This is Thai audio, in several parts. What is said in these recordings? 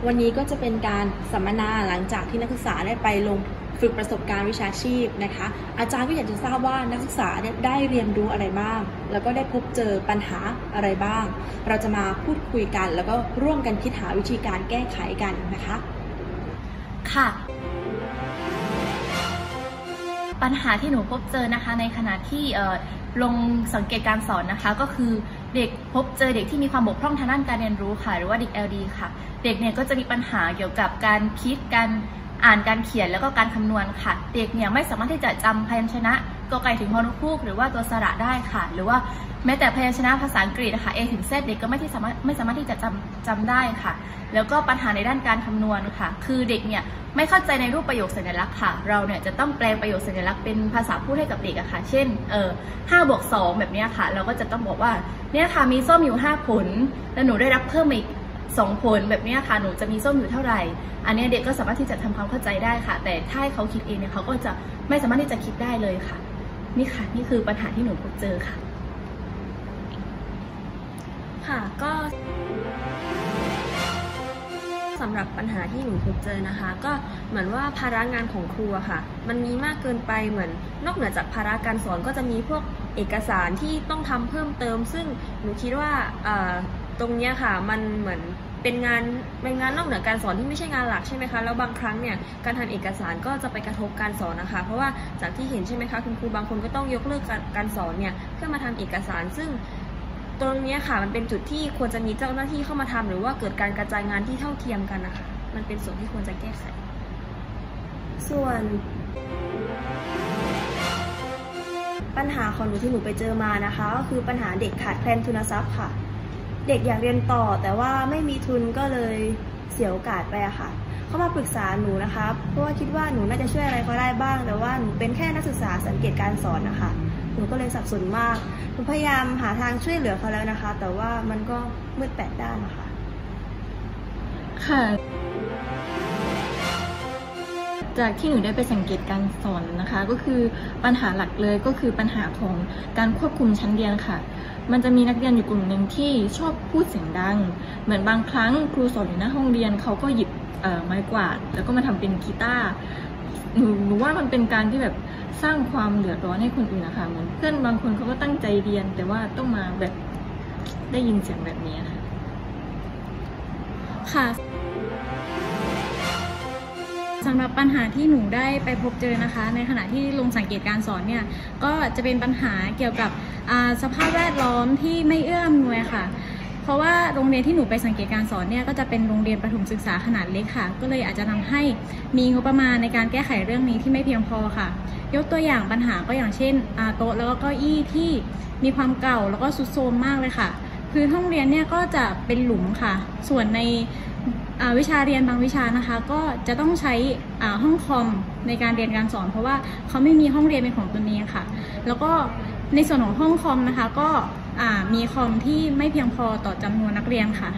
วันนี้ก็จะเป็นการสัมมนาหลังจากที่นักศึกษาได้ไปลงฝึกประสบการณ์วิชาชีพนะคะอาจารย์ก็อยากจะทราบว่านักศึกษาได้เรียนรู้อะไรบ้างแล้วก็ได้พบเจอปัญหาอะไรบ้างเราจะมาพูดคุยกันแล้วก็ร่วมกันคิดหาวิธีการแก้ไขกันนะคะค่ะปัญหาที่หนูพบเจอนะคะในขณะที่ลงสังเกตการสอนนะคะก็คือเด็กพบเจอเด็กที่มีความบกพร่องทางด้านการเรียนรู้ค่ะหรือว่าเด็ก LD ค่ะเด็กเนี่ยก็จะมีปัญหาเกี่ยวกับการคิดการอ่านการเขียนแล้วก็การคำนวณค่ะเด็กเนี่ยไม่สามารถที่จะจำพยัญชนะกไก่ถึงฮอนุพูกหรือว่าตัวสระได้ค่ะหรือว่าแม้แต่พยัญชนะภาษาอังกฤษนะคะ A ถึง Z เด็กก็ไม่สามารถที่จะจำได้ค่ะแล้วก็ปัญหาในด้านการคำนวณค่ะคือเด็กเนี่ยไม่เข้าใจในรูปประโยคสัญลักษณ์ค่ะเราเนี่ยจะต้องแปลงประโยคสัญลักษณ์เป็นภาษาพูดให้กับเด็กอะค่ะเช่น5 บวก 2แบบนี้ค่ะเราก็จะต้องบอกว่าเนี่ยค่ะมีส้มอยู่5 ผลแล้วหนูได้รับเพิ่มอีก2 ผลแบบนี้ค่ะหนูจะมีส้มอยู่เท่าไหร่อันนี้เด็กก็สามารถที่จะทำความเข้าใจได้ค่ะแต่ถ้าให้เขาคิดเองเนี่ยเขาก็จะไม่สามารถที่จะคิดได้เลยค่ะนี่คือปัญหาที่หนูพบเจอค่ะก็สำหรับปัญหาที่หนูพบเจอนะคะก็เหมือนว่าภาระงานของครูอะค่ะมันมีมากเกินไปเหมือนนอกเหนือจากภาระการสอนก็จะมีพวกเอกสารที่ต้องทำเพิ่มเติมซึ่งหนูคิดว่าตรงนี้ค่ะมันเหมือนเป็นงานนอกเหนือการสอนที่ไม่ใช่งานหลักใช่ไหมคะแล้วบางครั้งเนี่ยการทำเอกสารก็จะไปกระทบการสอนนะคะเพราะว่าจากที่เห็นใช่ไหมคะคุณครูบางคนก็ต้องยกเลิกการสอนเนี่ยเพื่อมาทำเอกสารซึ่งตรงนี้ค่ะมันเป็นจุดที่ควรจะมีเจ้าหน้าที่เข้ามาทำหรือว่าเกิดการกระจายงานที่เท่าเทียมกันนะคะมันเป็นส่วนที่ควรจะแก้ไขส่วนปัญหาของหนูที่หนูไปเจอมานะคะก็คือปัญหาเด็กขาดแคลนทุนทรัพย์ค่ะเด็กอยากเรียนต่อแต่ว่าไม่มีทุนก็เลยเสียโอกาสไปอะค่ะเขามาปรึกษาหนูนะคะเพราะว่าคิดว่าหนูน่าจะช่วยอะไรเขาได้บ้างแต่ว่าหนูเป็นแค่นักศึกษาสังเกตการสอนนะคะหนูก็เลยสับสนมากหนูพยายามหาทางช่วยเหลือเขาแล้วนะคะแต่ว่ามันก็มืด8 ด้านนะคะค่ะจากที่หนูได้ไปสังเกตการสอนนะคะก็คือปัญหาหลักเลยก็คือปัญหาของการควบคุมชั้นเรียนค่ะมันจะมีนักเรียนอยู่กลุ่มหนึ่งที่ชอบพูดเสียงดังเหมือนบางครั้งครูสอนอยู่หน้าห้องเรียนเขาก็หยิบไม้กวาดแล้วก็มาทำเป็นกีตาร์หนูว่ามันเป็นการที่แบบสร้างความเดือดร้อนให้คนอื่นนะคะเหมือนเพื่อนบางคนเขาก็ตั้งใจเรียนแต่ว่าต้องมาแบบได้ยินเสียงแบบนี้ค่ะสำหรับปัญหาที่หนูได้ไปพบเจอนะคะในขณะที่ลงสังเกตการสอนเนี่ยก็จะเป็นปัญหาเกี่ยวกับสภาพแวดล้อมที่ไม่เอื้ออำนวยค่ะเพราะว่าโรงเรียนที่หนูไปสังเกตการสอนเนี่ยก็จะเป็นโรงเรียนประถมศึกษาขนาดเล็กค่ะก็เลยอาจจะทำให้มีงบประมาณในการแก้ไขเรื่องนี้ที่ไม่เพียงพอค่ะยกตัวอย่างปัญหาก็อย่างเช่นโต๊ะแล้วก็เก้าอี้ที่มีความเก่าแล้วก็ทรุดโทรมมากเลยค่ะคือห้องเรียนเนี่ยก็จะเป็นหลุมค่ะส่วนในวิชาเรียนบางวิชานะคะก็จะต้องใช้ห้องคอมในการเรียนการสอนเพราะว่าเขาไม่มีห้องเรียนเป็นของตนเองค่ะแล้วก็ในส่วนของห้องคอมนะคะก็มีคอมที่ไม่เพียงพอต่อจำนวนนักเรียนค่ะ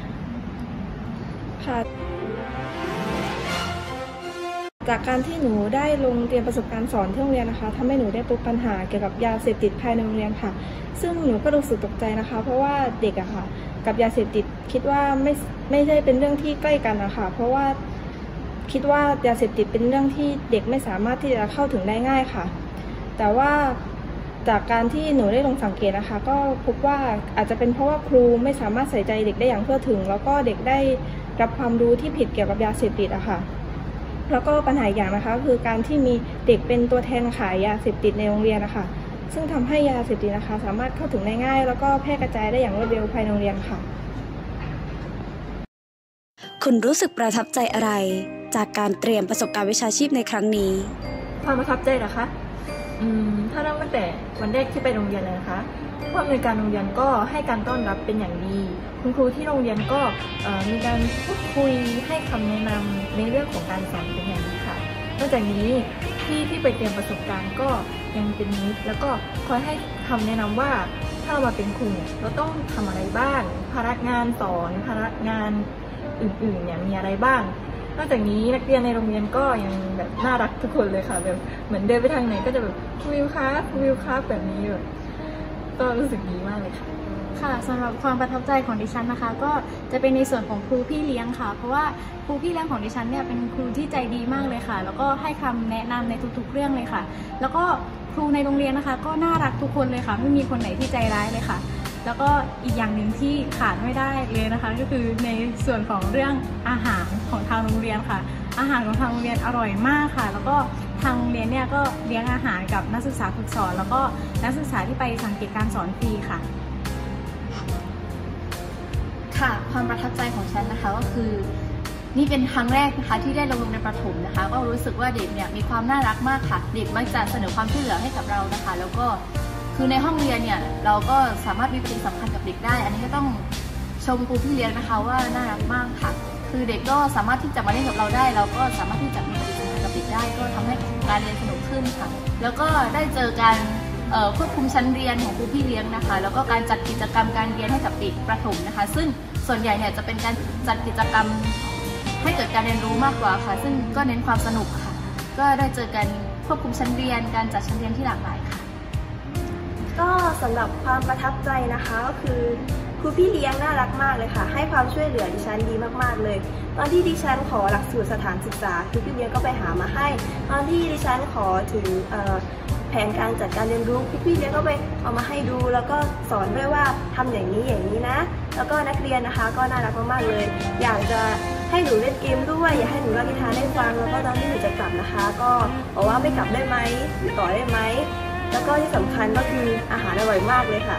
จากการที่หนูได้ลงเรียนประสบการณ์สอนที่โรงเรียนนะคะทำให้หนูได้พบปัญหาเกี่ยวกับยาเสพติดภายในโรงเรียนค่ะซึ่งหนูก็รู้สึกตกใจนะคะเพราะว่าเด็กอะค่ะกับยาเสพติดคิดว่าไม่ใช่เป็นเรื่องที่ใกล้กันนะคะเพราะว่าคิดว่ายาเสพติดเป็นเรื่องที่เด็กไม่สามารถที่จะเข้าถึงได้ง่ายค่ะแต่ว่าจากการที่หนูได้ลงสังเกตนะคะก็พบว่าอาจจะเป็นเพราะว่าครูไม่สามารถใส่ใจเด็กได้อย่างทั่วถึงแล้วก็เด็กได้รับความรู้ที่ผิดเกี่ยวกับยาเสพติดอะค่ะแล้วก็ปัญหาอย่างนะคะคือการที่มีเด็กเป็นตัวแทนขายยาเสพติดในโรงเรียนนะคะซึ่งทำให้ยาเสพติดนะคะสามารถเข้าถึงได้ง่ายแล้วก็แพร่กระจายได้อย่างรวดเร็วภายในโรงเรียนค่ะคุณรู้สึกประทับใจอะไรจากการเตรียมประสบการณ์วิชาชีพในครั้งนี้ความประทับใจเหรอคะถ้าเริ่มตั้งแต่วันแรกที่ไปโรงเรียนเลยนะคะผู้อำนวยการโรงเรียนก็ให้การต้อนรับเป็นอย่างดีคุณครูที่โรงเรียนก็มีการพูดคุยให้คำแนะนำในเรื่องของการสอนเป็นอย่างดีค่ะนอกจากนี้ที่ไปเตรียมประสบการณ์ก็ยังเป็นมิตรแล้วก็คอยให้คำแนะนำว่าถ้าเรามาเป็นครูเราต้องทำอะไรบ้างภาระงานสอนภาระงานอื่นๆเนี่ยมีอะไรบ้างนอกจากนี้นักเรียนในโรงเรียนก็ยังแบบน่ารักทุกคนเลยค่ะแบบเหมือนเดินไปทางไหนก็จะแบบครูวิวครับแบบนี้แบบก็รู้สึกดีมากเลยค่ะค่ะสำหรับความประทับใจของดิฉันนะคะก็จะเป็นในส่วนของครูพี่เลี้ยงค่ะเพราะว่าครูพี่เลี้ยงของดิฉันเนี่ยเป็นครูที่ใจดีมากเลยค่ะแล้วก็ให้คำแนะนำในทุกๆเรื่องเลยค่ะแล้วก็ครูในโรงเรียนนะคะก็น่ารักทุกคนเลยค่ะไม่มีคนไหนที่ใจร้ายเลยค่ะแล้วก็อีกอย่างหนึ่งที่ขาดไม่ได้เลยนะคะก็คือในส่วนของเรื่องอาหารของทางโรงเรียนค่ะอาหารของทางโรงเรียนอร่อยมากค่ะแล้วก็ทางโรงเรียนเนี่ยก็เลี้ยงอาหารกับนักศึกษาฝึกสอนแล้วก็นักศึกษาที่ไปสังเกตการสอนฟรีค่ะค่ะความประทับใจของฉันนะคะก็คือนี่เป็นครั้งแรกนะคะที่ได้ลงโรงเรียนประถมนะคะก็รู้สึกว่าเด็กเนี่ยมีความน่ารักมากค่ะเด็กมักจะเสนอความช่วยเหลือให้กับเรานะคะแล้วก็คือในห้องเรียนเนี่ยเราก็สามารถมีปฏิสัมพันธ์กับเด็กได้อันนี้ก็ต้องชมครูพี่เลี้ยงนะคะว่าน่ารักมากค่ะคือเด็กก็สามารถที่จะมาเล่นกับเราได้เราก็สามารถที่จะมีปฏิสัมพันธ์กับเด็กได้ก็ทำให้การเรียนสนุกขึ้นค่ะแล้วก็ได้เจอการควบคุมชั้นเรียนของครูพี่เลี้ยงนะคะแล้วก็การจัดกิจกรรมการเรียนให้กับเด็กประถมนะคะซึ่งส่วนใหญ่เนี่ยจะเป็นการจัดกิจกรรมให้เกิดการเรียนรู้มากกว่าค่ะซึ่งก็เน้นความสนุกค่ะก็ได้เจอกันควบคุมชั้นเรียนการจัดชั้นเรียนที่หลากหลายค่ะก็สำหรับความประทับใจนะคะก็คือครูพี่เลี้ยงน่ารักมากเลยค่ะให้ความช่วยเหลือดิฉันดีมากๆเลยตอนที่ดิฉันขอหลักสูตรสถานศึกษาครูพี่เลี้ยงก็ไปหามาให้ตอนที่ดิฉันขอถึงแผนการจัดการเรียนรู้ครูพี่เลี้ยงก็ไปเอามาให้ดูแล้วก็สอนด้วยว่าทำอย่างนี้อย่างนี้นะแล้วก็นักเรียนนะคะก็น่ารักมากๆเลยอยากจะให้หนูเล่นเกมด้วยอยากให้หนูเล่านิทานให้ฟังแล้วก็ตอนที่หนูจะกลับนะคะก็บอกว่าไม่กลับได้ไหมอยู่ต่อได้ไหมแล้วก็ที่สำคัญก็คืออาหารอร่อยมากเลยค่ะ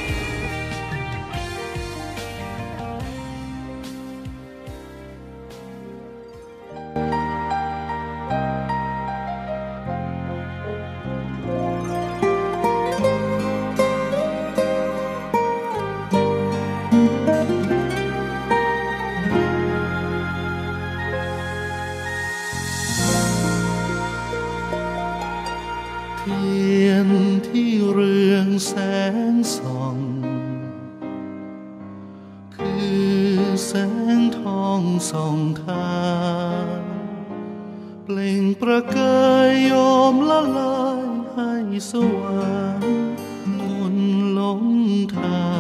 เทียนที่เรืองแสงส่องคือแสงทองส่องทางเปล่งประกายโยมละลายให้สว่างมนต์หลงทาง